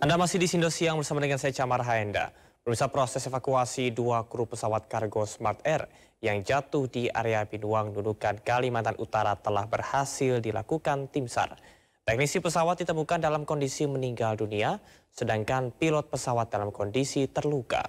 Anda masih di Sindo Siang bersama dengan saya Camar Haenda. Pemirsa, proses evakuasi dua kru pesawat kargo Smart Air yang jatuh di area Binuang, Nunukan, Kalimantan Utara telah berhasil dilakukan tim SAR. Teknisi pesawat ditemukan dalam kondisi meninggal dunia, sedangkan pilot pesawat dalam kondisi terluka.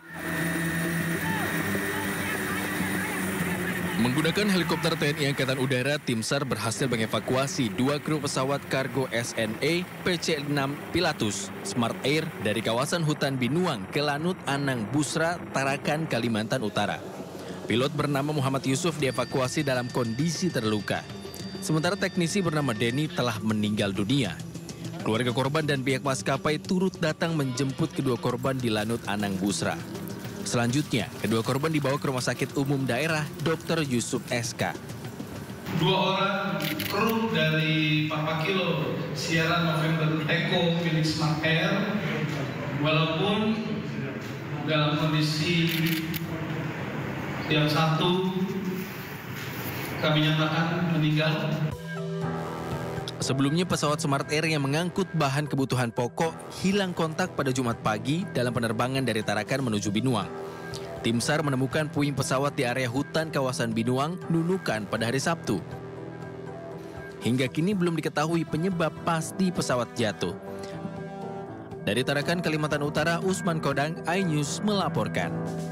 Menggunakan helikopter TNI Angkatan Udara, tim SAR berhasil mengevakuasi dua kru pesawat kargo SNA PC-6 Pilatus Smart Air dari kawasan hutan Binuang ke Lanut Anang Busra, Tarakan, Kalimantan Utara. Pilot bernama Muhammad Yusuf dievakuasi dalam kondisi terluka. Sementara teknisi bernama Denny telah meninggal dunia. Keluarga korban dan pihak maskapai turut datang menjemput kedua korban di Lanut Anang Busra. Selanjutnya, kedua korban dibawa ke Rumah Sakit Umum Daerah Dr. Yusuf SK. Dua orang kru dari Papa Kilo Sierra November Echo milik Smart Air, walaupun dalam kondisi yang satu kami nyatakan meninggal. Sebelumnya pesawat Smart Air yang mengangkut bahan kebutuhan pokok hilang kontak pada Jumat pagi dalam penerbangan dari Tarakan menuju Binuang. Tim SAR menemukan puing pesawat di area hutan kawasan Binuang, Nunukan pada hari Sabtu. Hingga kini belum diketahui penyebab pasti pesawat jatuh. Dari Tarakan, Kalimantan Utara, Usman Kodang, iNews melaporkan.